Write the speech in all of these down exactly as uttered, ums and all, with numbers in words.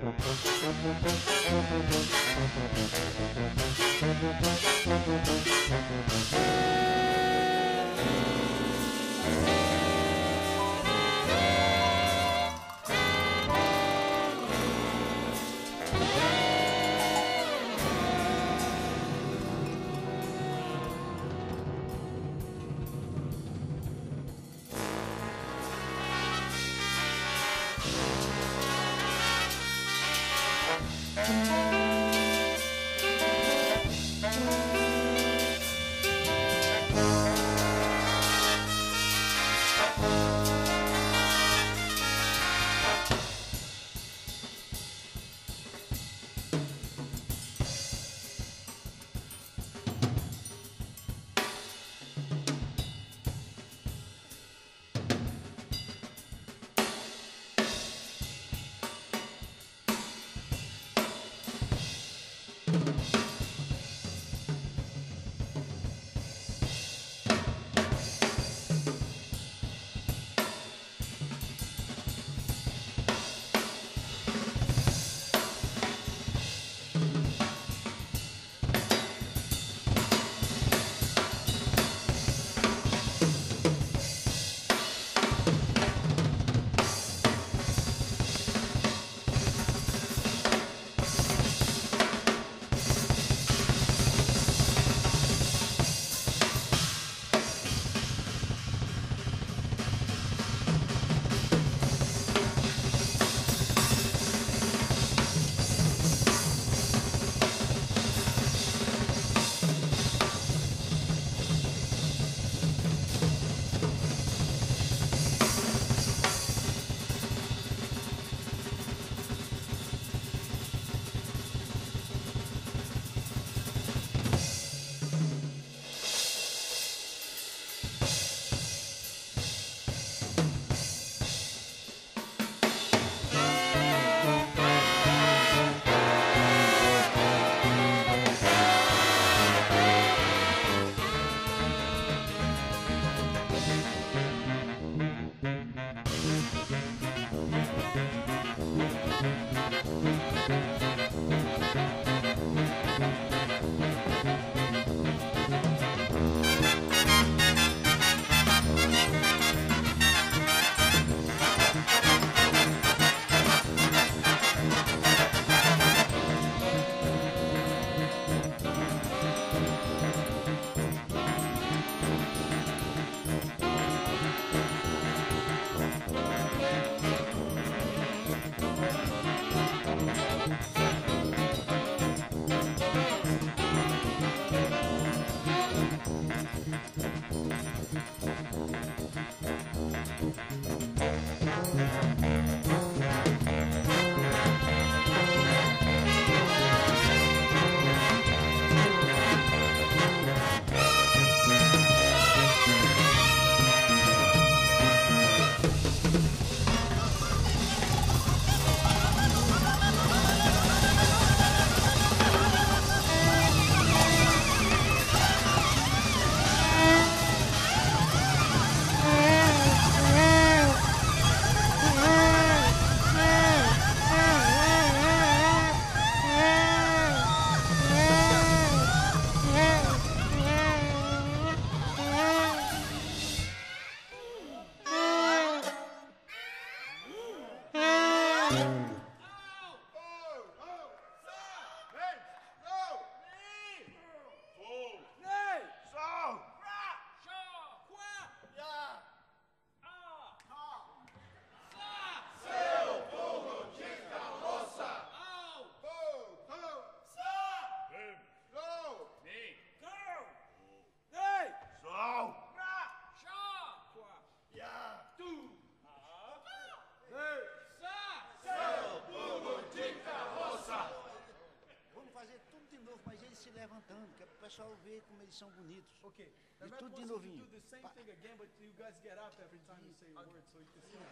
pessoal ver como eles são bonitos. Okay. E tudo de novinho. Do the same thing again, but you guys get up every time you say a word, so you can see.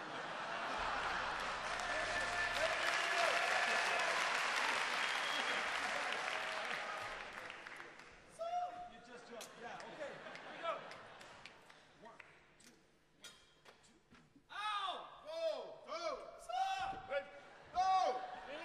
You just jump. Yeah. Okay. Here we go. One, two, one, two. Ow! Go! Go! Stop! Hey! Go!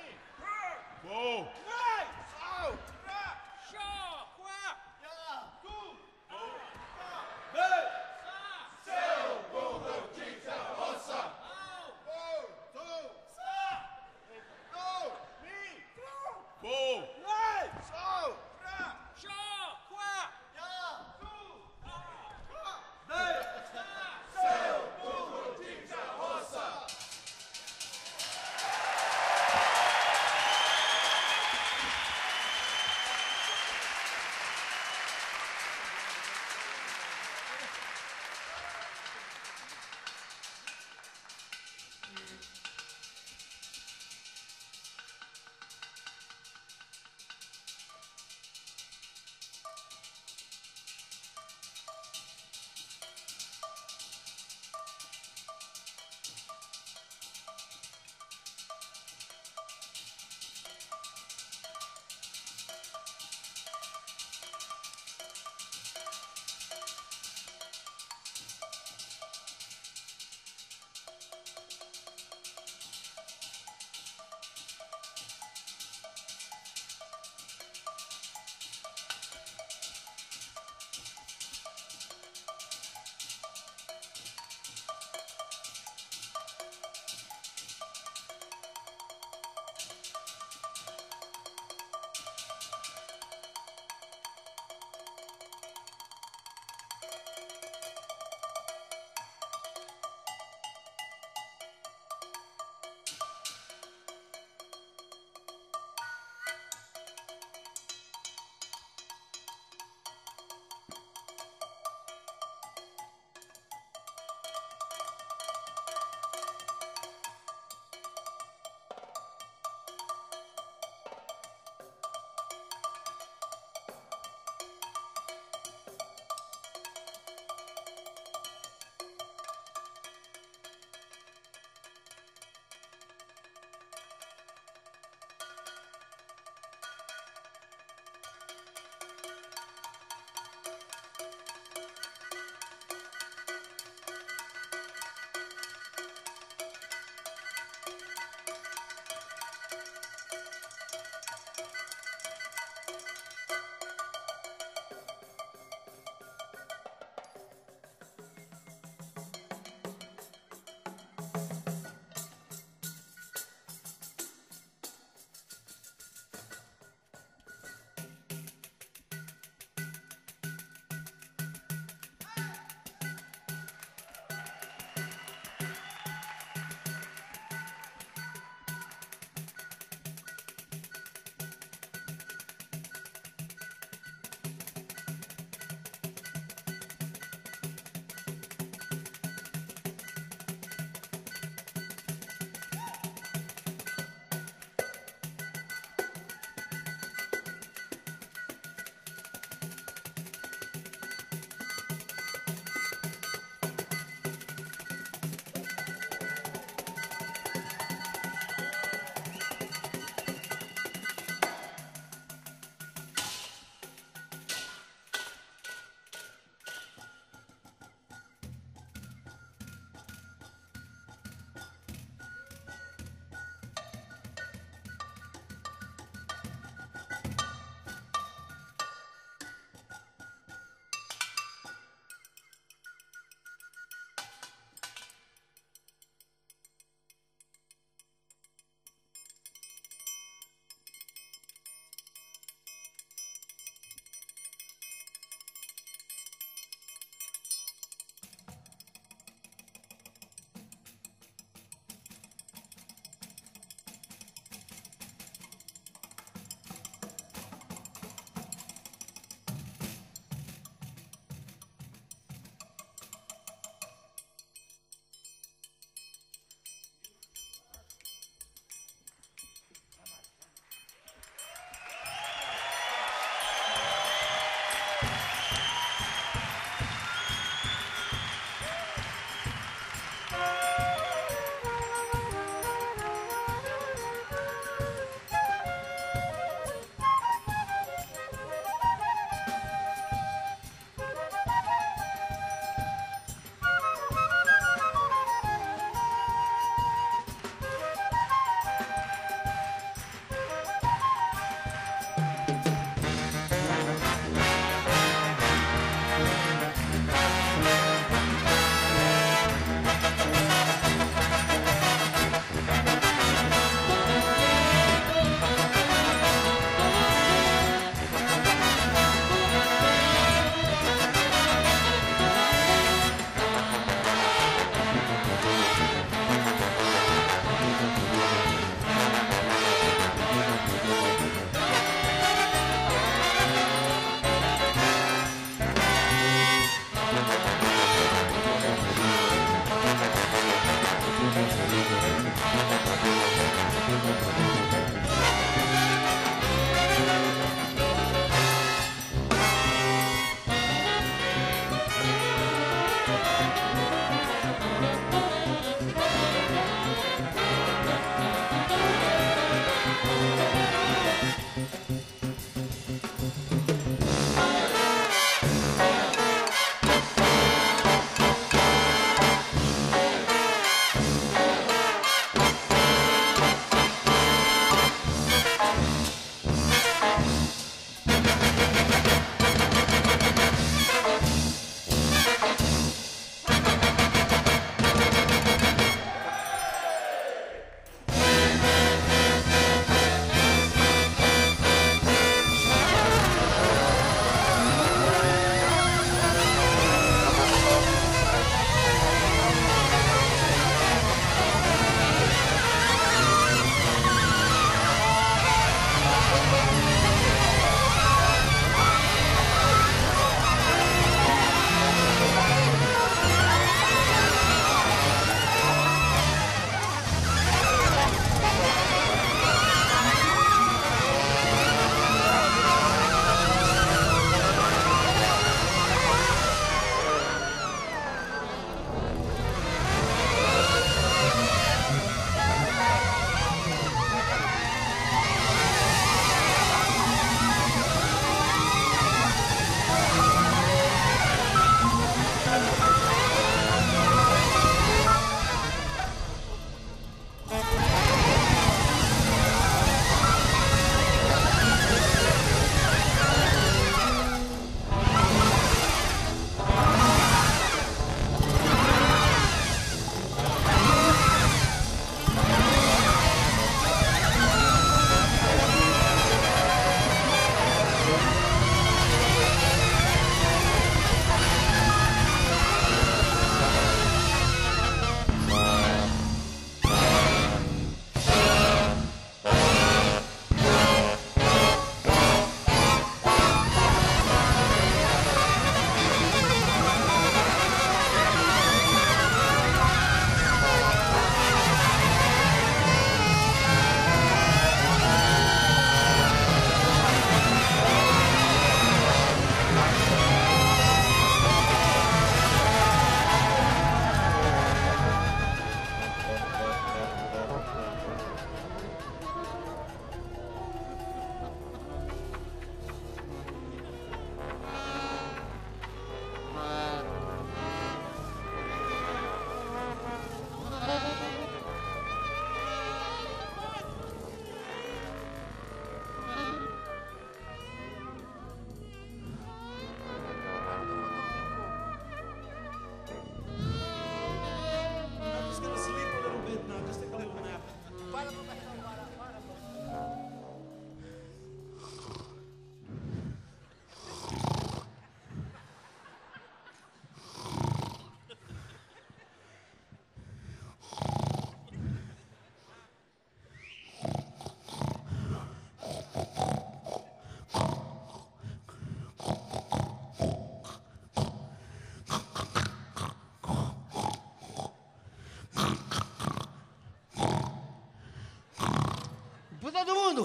Pra todo mundo!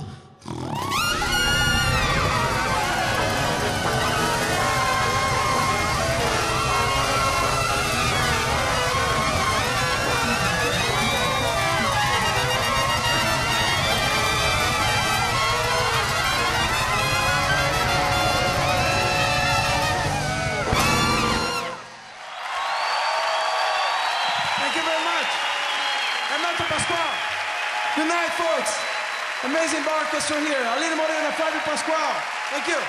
Good night, folks. Amazing bar orchestra here. Alina Morena, Fábio Pascoal. Thank you.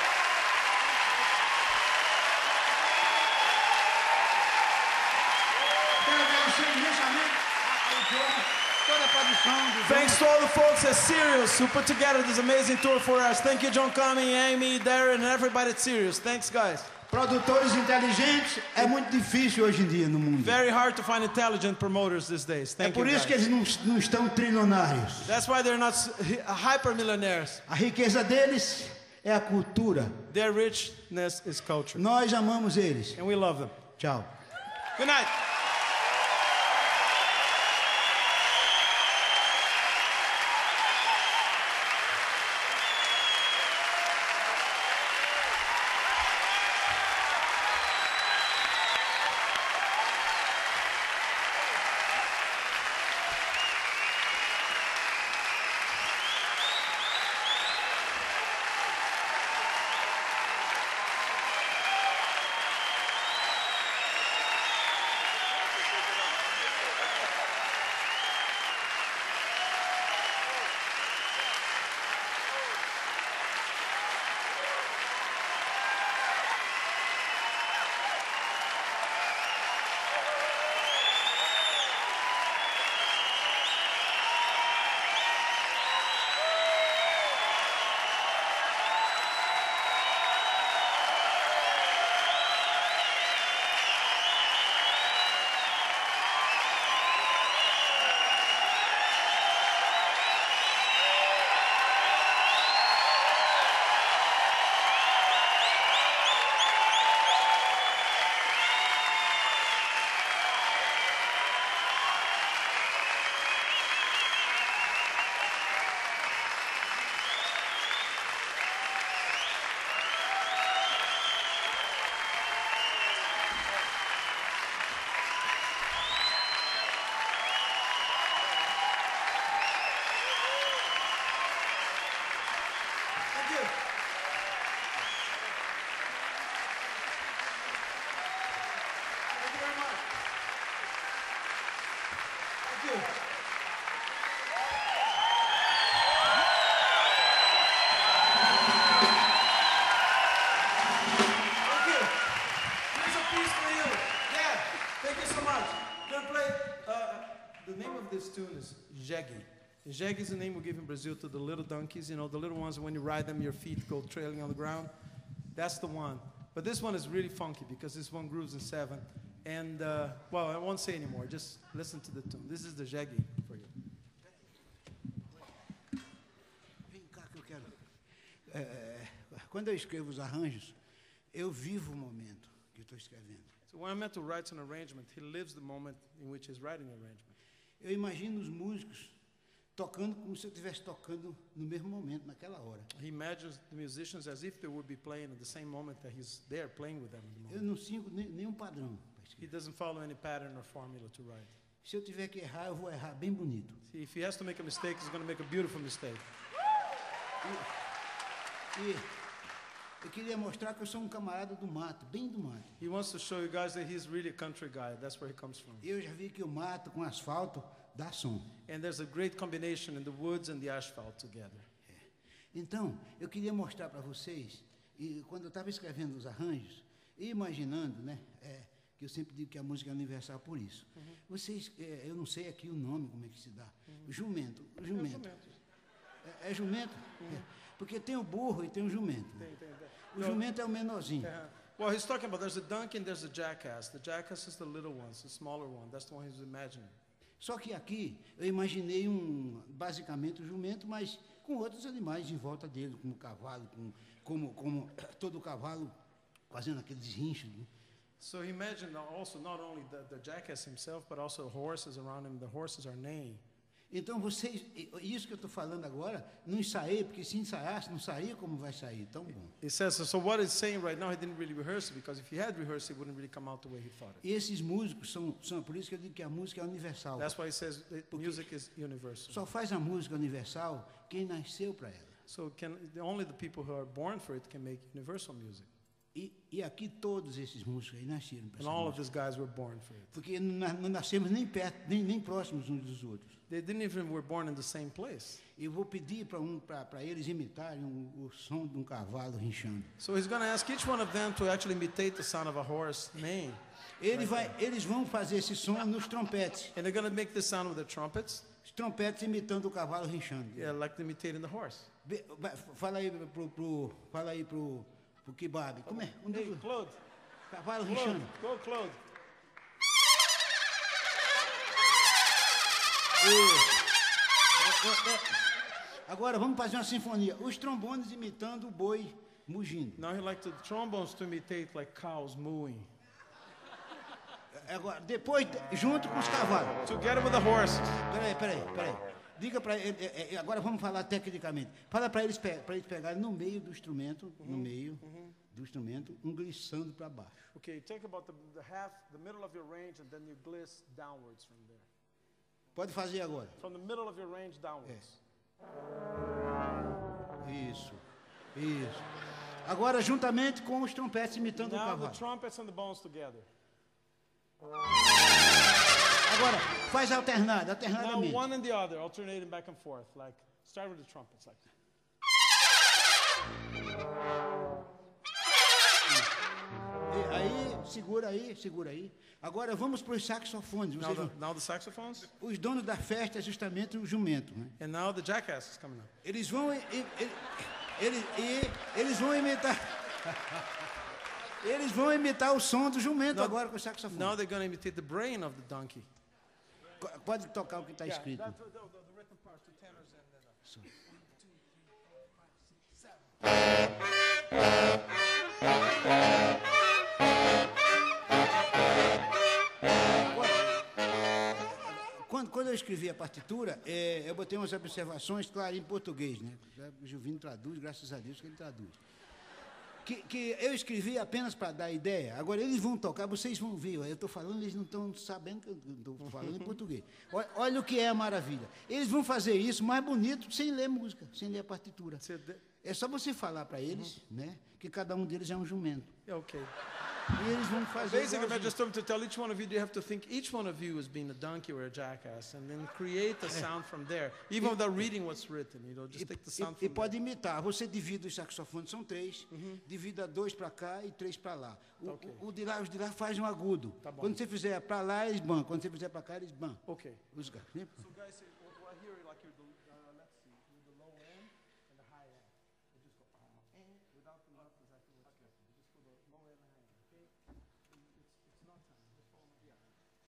Thanks to all the folks at Sirius who put together this amazing tour for us. Thank you, John Cumming, Amy, Darren, and everybody at Sirius. Thanks, guys. Produtores inteligentes é muito difícil hoje em dia no mundo. Very hard to find intelligent promoters these days. Thank é por you, isso guys. que eles não, não estão trilionários. That's why they're not hyper-millionaires. A riqueza deles é a cultura. Their richness is culture. Nós amamos eles. And we love them. Tchau. Good night. Jegue is the name we give in Brazil to the little donkeys, you know, the little ones when you ride them, your feet go trailing on the ground. That's the one. But this one is really funky because this one grooves in seven. And, uh, well, I won't say anymore. Just listen to the tune. This is the Jegue for you. Vem cá que eu quero. É, quando eu escrevo os arranjos, eu vivo o momento que eu estou escrevendo. So when I'm meant to write an arrangement, he lives the moment in which he's writing the arrangement. Eu imagino os músicos tocando como se eu estivesse tocando no mesmo momento, naquela hora. He imagines the musicians as if they would be playing at the same moment that he's there playing with them at the moment. Eu não sigo nem, nenhum padrão. He doesn't follow any pattern or formula to write. Se eu tiver que errar, eu vou errar bem bonito. See, if he has to make a mistake, he's going to make a beautiful mistake. E, e eu queria mostrar que eu sou um camarada do mato, bem do mato. He wants to show you guys that he's really a country guy. That's where he comes from. Eu já vi que o mato com asfalto dá som. And there's a great combination in the woods and the asphalt together. É. Então, eu queria mostrar para vocês, e quando eu estava escrevendo os arranjos, e imaginando, né, é, que eu sempre digo que a música é universal por isso. Uhum. Vocês, é, eu não sei aqui o nome, como é que se dá. Uhum. Jumento, o jumento. É, é jumento? Uhum. É. Porque tem o burro e tem o jumento. Tem, tem, tem. O no, jumento é o menorzinho. Uh-huh. Well, he's talking about there's a donkey and there's a jackass. The jackass is the little one, the smaller one. That's the one he's imagining. Só que aqui eu imaginei um, basicamente o jumento, mas com outros animais em volta dele, como o cavalo, com, como, como todo cavalo fazendo aqueles rinchos. Né? So he imagined also not only the, the jackass himself, but also horses around him. The horses are neighing. Então, vocês, isso que eu estou falando agora, não ensaiei, porque se ensaiasse, não saía como vai sair, tão bom. He says, so, so what he's saying right now, he didn't really rehearse it, because if he had rehearsed, it wouldn't really come out the way he thought it. E esses músicos são, são, por isso que eu digo que a música é universal. That's why he says that music is universal. Só faz a música universal quem nasceu para ela. So can, only the people who are born for it can make universal music. E, e aqui todos esses músicos aí nasceram para And essa all of música. these guys were born for it. Porque não, não nascemos nem perto, nem, nem próximos uns dos outros. They didn't even were born in the same place. Eu vou pedir para um, para eles imitarem um, o som de um cavalo rinchando. So he's going to ask each one of them to actually imitate the sound of a horse neighing. Ele vai, eles vão fazer esse som nos trompetes. And they're going to make this sound with the trumpets, Os trompetes imitando o cavalo rinchando. yeah, like imitating the horse. Be- vai- Fala aí pro, pro, fala aí pro, pro Kebab. Como é? Um Hey, dos- Claude, cavalo Claude, rinchando. go Claude. Agora vamos fazer uma sinfonia. Os trombones imitando o boi mugindo. Now he likes the trombones to imitate like cows mooing. Agora, depois, junto com os cavalos. Together with the horses. Peraí, peraí, peraí. Diga para ele, é, é, agora vamos falar tecnicamente. Fala para eles, para eles pegarem no meio do instrumento, no meio do instrumento, um glissando para baixo. Okay, take about the, the half, the middle of your range, and then you gliss downwards from there. Pode fazer agora. From the middle of your range downwards. Isso, isso. Agora, juntamente com os trompetes imitando o Now the cavalo. trumpets and the bones together. Agora, faz alternado, Now alternadamente. one and the other, alternating back and forth. Like start with the trumpets, like. E aí, segura aí, segura aí. Agora vamos para os saxofones. Now Vocês the, vão- now the saxophones, os donos da festa é justamente o jumento, né? and now the jackass is coming up. Eles vão, e- e- e- eles, e- eles vão imitar, eles vão imitar o som do jumento agora com o saxofone. Now they're going to imitate the brain of the donkey. Co- Pode tocar o que está escrito. that's the, the, the written part, two tenors and then the... Quando, quando eu escrevi a partitura, é, eu botei umas observações, claro, em português, né? O Gilvino traduz, graças a Deus que ele traduz. Que, que eu escrevi apenas para dar ideia. Agora eles vão tocar, vocês vão ver. Eu estou falando, eles não estão sabendo que eu estou falando em português. Olha, olha o que é a maravilha. Eles vão fazer isso mais bonito sem ler música, sem ler a partitura. So the- É só você falar para eles, né, que cada um deles é um jumento. yeah, okay. E eles vão fazer Basically, I igualzinho. just told him to tell each one of you, you have to think each one of you as being a donkey or a jackass, and then create the sound from there, even without reading what's written. You know, just take the sound E, e from pode imitar. Você divide os saxofones, são três. Divida dois para cá e três para lá. O, Ok. o, o de lá, os de lá faz um agudo. Tá bom. Quando você fizer para lá, eles ban. Quando você fizer para cá, eles ban. there. Okay. Os, ga- So guys,